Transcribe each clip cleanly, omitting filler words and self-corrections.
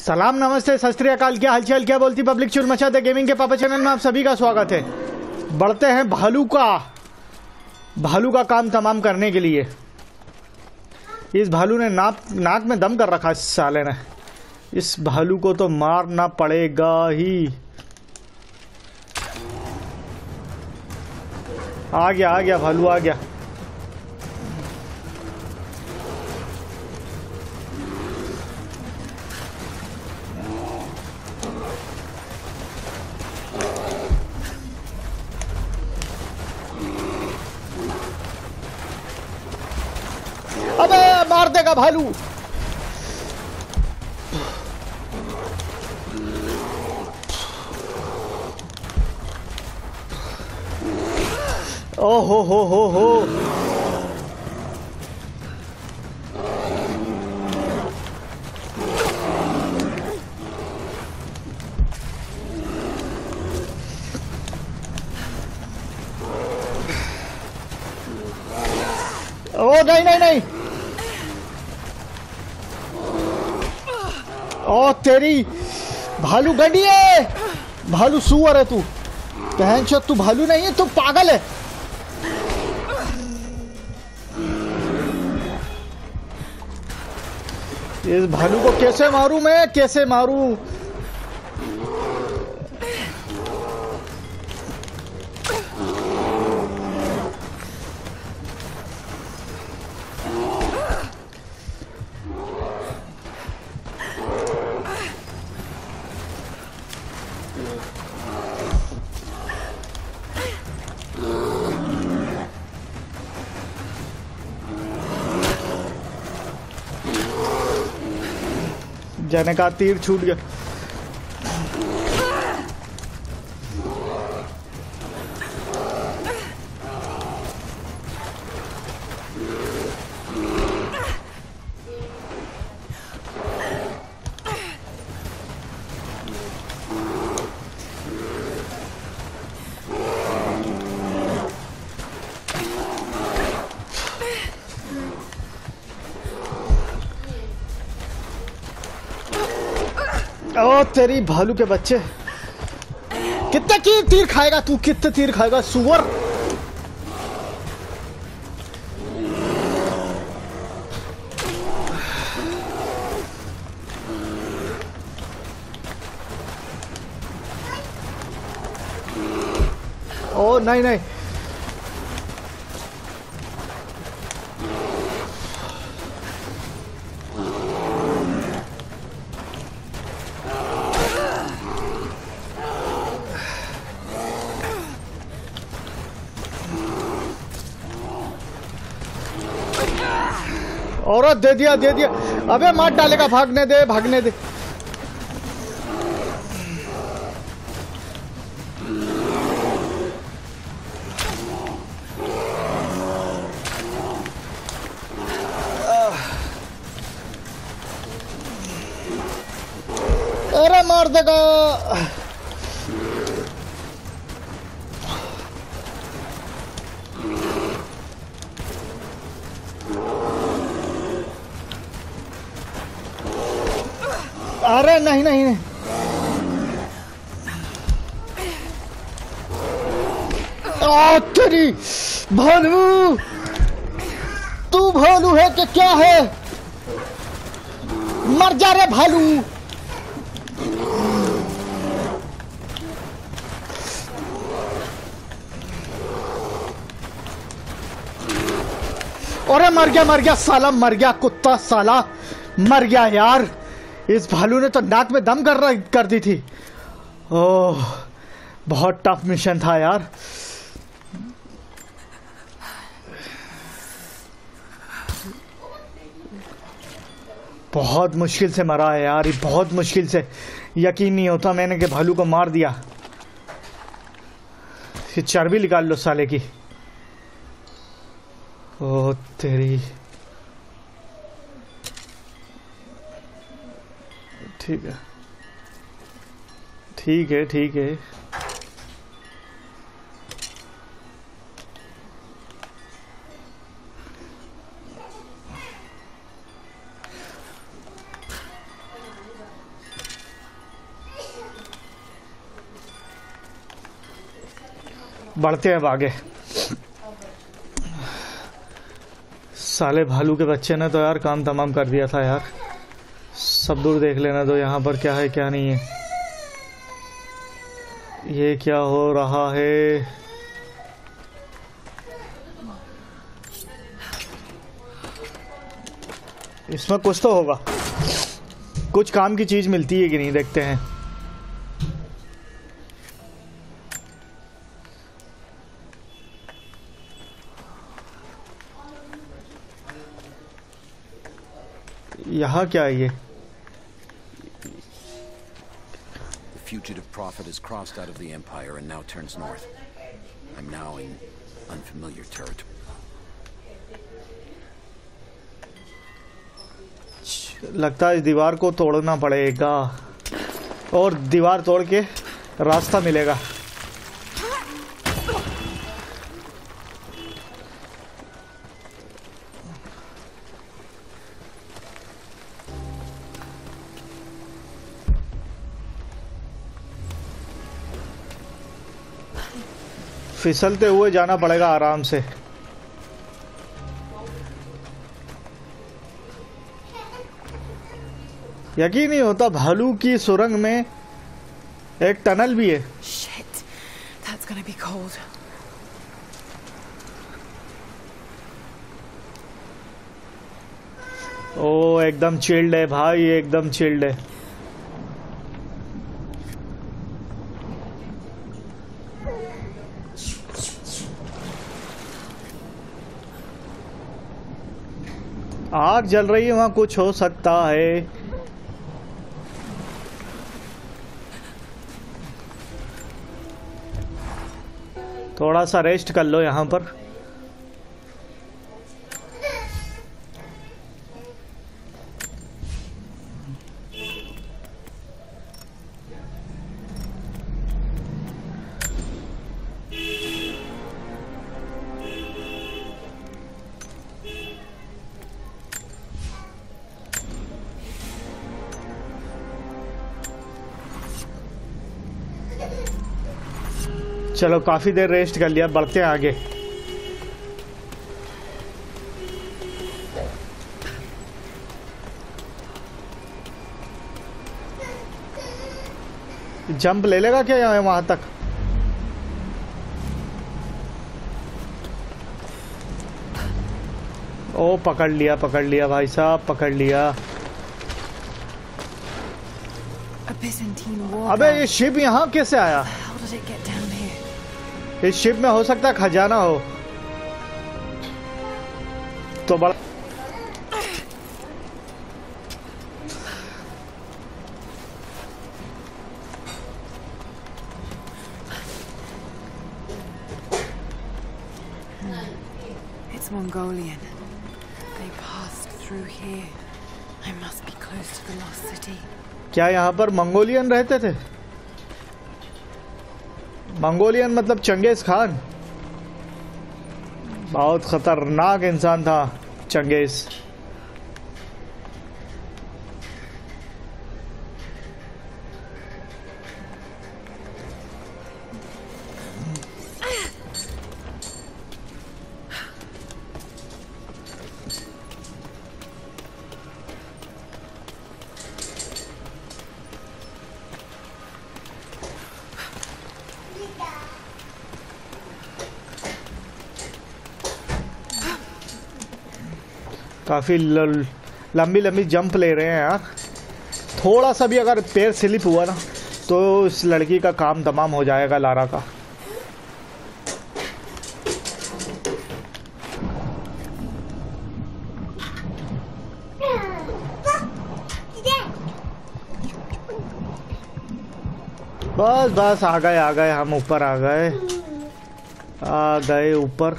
सलाम नमस्ते सत श्री अकाल, क्या हालचाल, क्या बोलती पब्लिक। चुर मचाते गेमिंग के पापा चैनल में आप सभी का स्वागत है। बढ़ते हैं भालू का काम तमाम करने के लिए। इस भालू ने नाक में दम कर रखा इस साले ने। इस भालू को तो मारना पड़ेगा ही। आ गया भालू आ गया। अबे मार देगा भालू। ओ हो। ओ नहीं। ओ तेरी भालू गंडी है। भालू सुअर है तू। बहनचोद तू भालू नहीं है, तू पागल है। इस भालू को कैसे मारूं मैं, कैसे मारूं। जाने का तीर छूट गया। ओ तेरी भालू के बच्चे, कितने की तीर खाएगा तू, कितने तीर खाएगा सुअर। ओ नहीं। औरत दे दिया। अबे मार डालेगा, भागने दे। अरे मार देगा। अरे नहीं। आ तेरी भालू, तू भालू है कि क्या है। मर जा रे भालू। अरे मर गया साला, मर गया कुत्ता साला, मर गया यार। इस भालू ने तो नाक में दम कर दी थी। ओह बहुत टफ मिशन था यार। बहुत मुश्किल से मरा है यार, ये बहुत मुश्किल से। यकीन नहीं होता मैंने कि भालू को मार दिया। ये चर्बी निकाल लो साले की। ओ तेरी, ठीक है। बढ़ते हैं आगे। साले भालू के बच्चे ने तो यार काम तमाम कर दिया था यार। सब दूर देख लेना तो यहाँ पर क्या है क्या नहीं है। ये क्या हो रहा है? इसमें कुछ तो होगा, कुछ काम की चीज मिलती है कि नहीं, देखते हैं। यहाँ क्या है ये? The fugitive prophet has crossed out of the empire and now turns north. I'm now in unfamiliar territory. लगता है इस दीवार को तोड़ना पड़ेगा और दीवार तोड़ के रास्ता मिलेगा। फिसलते हुए जाना पड़ेगा आराम से। यकीन नहीं होता भालू की सुरंग में एक टनल भी है। Shit, that's gonna be cold. ओ एकदम चिल्ड है भाई, एकदम चिल्ड है। आग जल रही है, वहां कुछ हो सकता है। थोड़ा सा रेस्ट कर लो यहाँ पर। चलो काफी देर रेस्ट कर लिया, बढ़ते हैं आगे। जंप ले लेगा क्या यहाँ वहां तक? ओ पकड़ लिया भाई साहब, पकड़ लिया। अबे ये शिप यहाँ कैसे आया? इस शिप में हो सकता है खजाना हो तो बड़ा। It's Mongolian. They passed through here. I must be close to the lost city. क्या यहाँ पर मंगोलियन रहते थे? मंगोलियन मतलब चंगेज खान। बहुत खतरनाक इंसान था चंगेज। काफी लंबी लंबी जंप ले रहे हैं यार। थोड़ा सा भी अगर पैर स्लिप हुआ ना तो इस लड़की का काम तमाम हो जाएगा, लारा का। बस बस आ गए हम ऊपर आ गए ऊपर।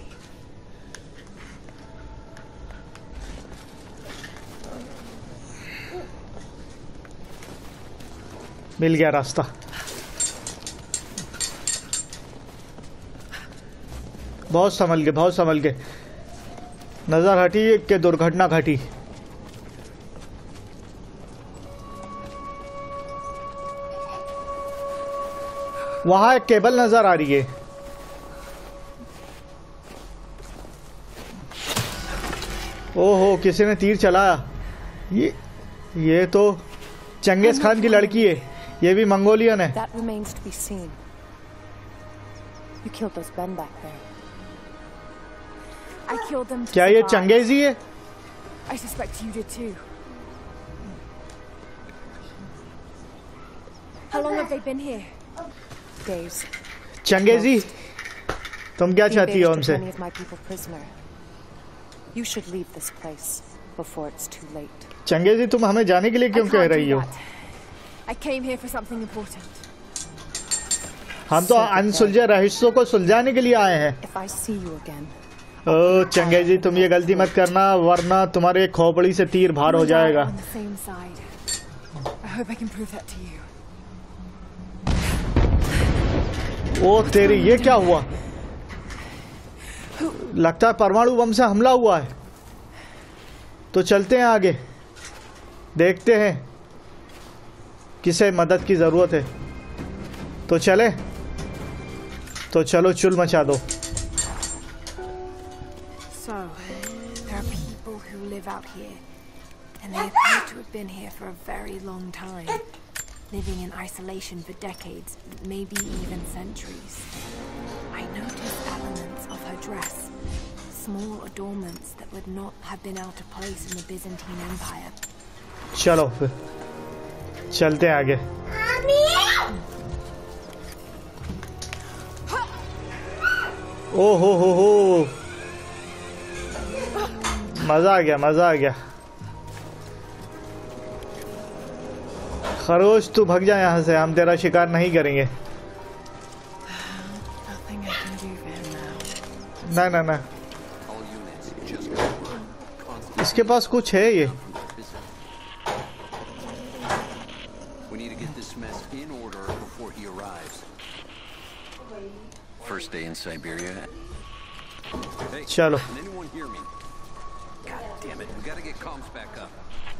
मिल गया रास्ता। बहुत संभल के नजर हटी कि दुर्घटना घटी। वहां एक केबल नजर आ रही है, किसी ने तीर चलाया। ये तो चंगेज खान की लड़की है, ये भी मंगोलियन है। That remains to be seen. You killed those men back there. I killed them to क्या ये survive. चंगेजी है? I suspect you did too. How long have they been here? Days. Changezi, तुम क्या चाहती हो हमसे? Many of my people prisoner. You should leave this place before it's too late. Changezi, तुम हमें जाने के लिए क्यों I कह can't रही do हो? that. I came here for something important. हम तो अनसुलझे रहस्यों को सुलझाने के लिए आए हैं। If I see you again, ओ चंगेजी, तुम ये गलती मत करना, वरना तुम्हारे खोपड़ी से तीर बाहर हो You and I are जाएगा। on the same side. I hope I can prove that to you. ओ तेरी, ये क्या हुआ? लगता है परमाणु बम से हमला हुआ है। तो चलते हैं आगे, देखते हैं किसे मदद की जरूरत है। तो चले, तो चलो चुल मचा दो। So, there are people who live out here, and they appear to have been here for a very long time, living in isolation for decades, maybe even centuries. I noticed elements of her dress, small adornments that would not have been out of place in the Byzantine Empire. चलो फिर चलते हैं आगे। ओ हो, मजा आ गया, मजा आ गया। खरगोश, तू भग जा यहाँ से, हम तेरा शिकार नहीं करेंगे। Nothing I can do for him now. ना ना ना, All units, just constant. इसके पास कुछ है ये। We need to get this mess in order before he arrives. First day in Siberia. Hey, चलो can anyone hear me? God damn it, we gotta get comms back up.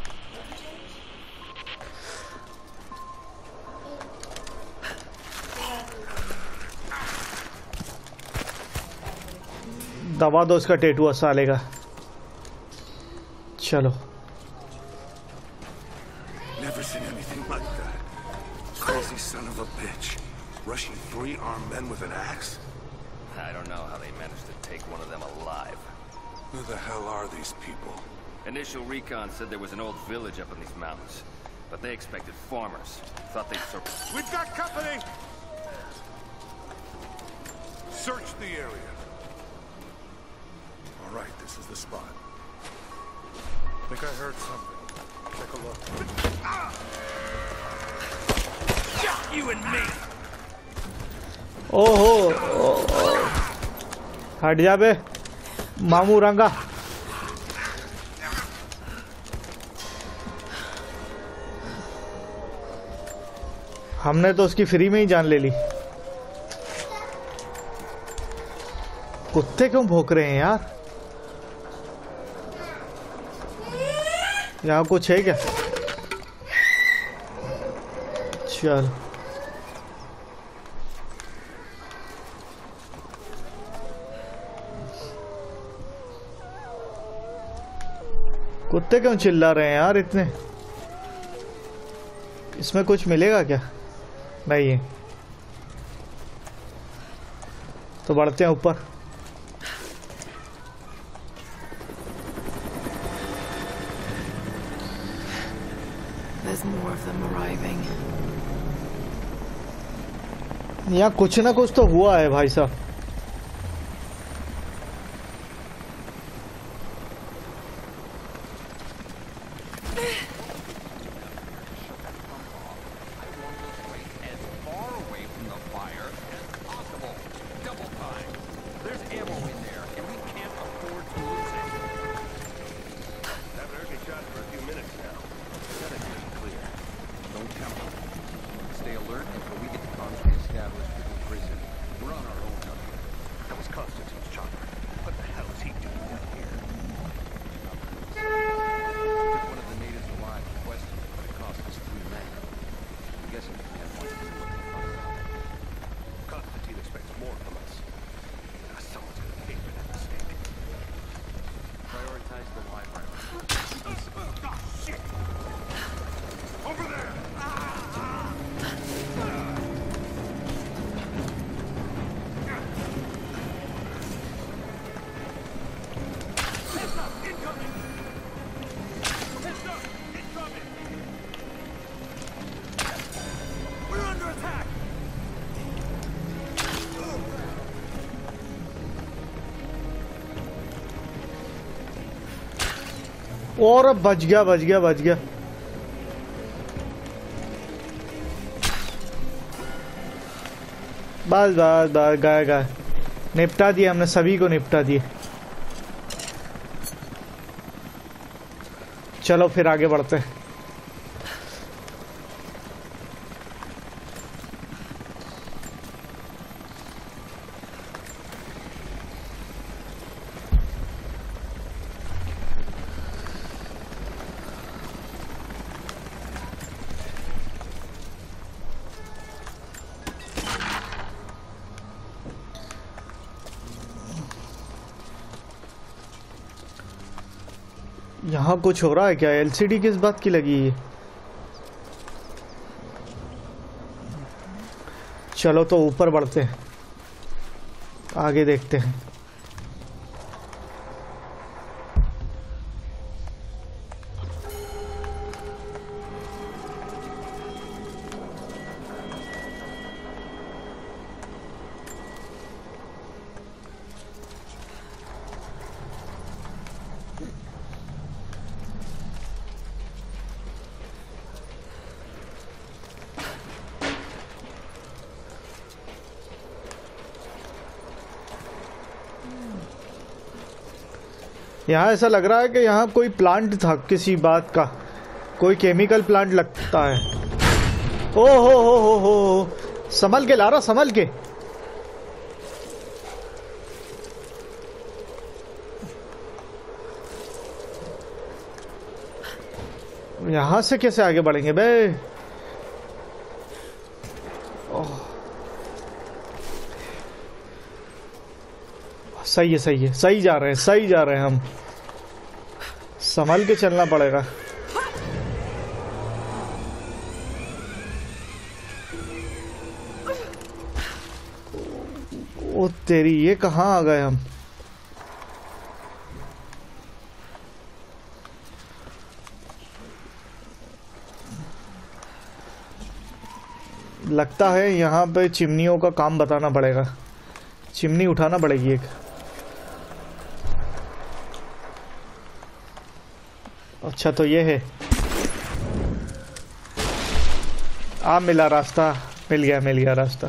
दबा दो उसका tattoo साले का। चलो Never seen anything like that. Crazy son of a bitch. Rushing 3 armed men with an axe? I don't know how they managed to take one of them alive. Who the hell are these people? Initial recon said there was an old village up in these mountains, but they expected farmers. Thought they'd circle. We've got company! Search the area. All right, this is the spot. Think I heard something. Take a look. You and me! ओहो, हट जा बे मामू रंगा। हमने तो उसकी free में ही जान ले ली। कुत्ते क्यों भौंक रहे हैं यार? यहाँ कुछ है क्या? चल कुत्ते क्यों चिल्ला रहे हैं यार इतने? इसमें कुछ मिलेगा क्या? नहीं है तो बढ़ते हैं ऊपर। There's more of them arriving. यहाँ कुछ ना कुछ तो हुआ है भाई साहब। Stay alert until we get the comms reestablished with the prison. We're on our own up here. That was Constantine's chopper. What the hell is he doing down here? Took one of the natives alive to question him, but it cost us 3 men. I'm guessing we have one to see what they found out. Constantine expects more from us. Someone's gonna pay for that mistake. Prioritize the live rifle. और बच गया बच गया बच गया। बस बस बस गए गए, निपटा दिया हमने, सभी को निपटा दिए। चलो फिर आगे बढ़ते हैं। यहाँ कुछ हो रहा है क्या? एलसीडी किस बात की लगी है? चलो तो ऊपर बढ़ते हैं, आगे देखते हैं। यहाँ ऐसा लग रहा है कि यहाँ कोई प्लांट था किसी बात का, कोई केमिकल प्लांट लगता है। ओ हो, संभल के लारा, संभल के। यहाँ से कैसे आगे बढ़ेंगे बे? सही है सही है, सही जा रहे हैं, सही जा रहे हैं हम। संभल के चलना पड़ेगा। ओ तेरी, ये कहाँ आ गए हम? लगता है यहाँ पे चिमनियों का काम बताना पड़ेगा, चिमनी उठाना पड़ेगी एक। अच्छा तो ये है, मिला रास्ता, मिल गया रास्ता।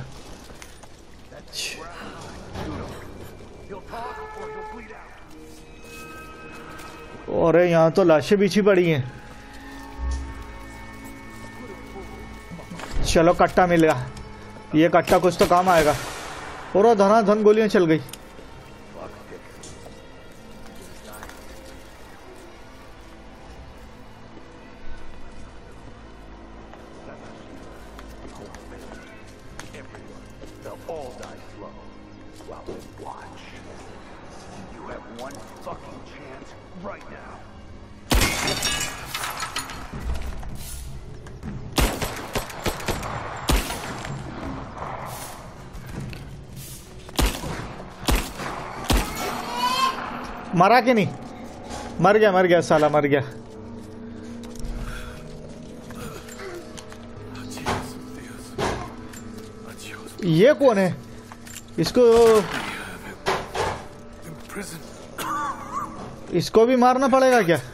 और यहाँ तो लाशें बिछी पड़ी हैं। चलो कट्टा मिल गया, ये कट्टा कुछ तो काम आएगा। और धनाधन गोलियां चल गई। मरा कि नहीं? मर गया साला, मर गया। ये कौन है? इसको भी मारना पड़ेगा क्या?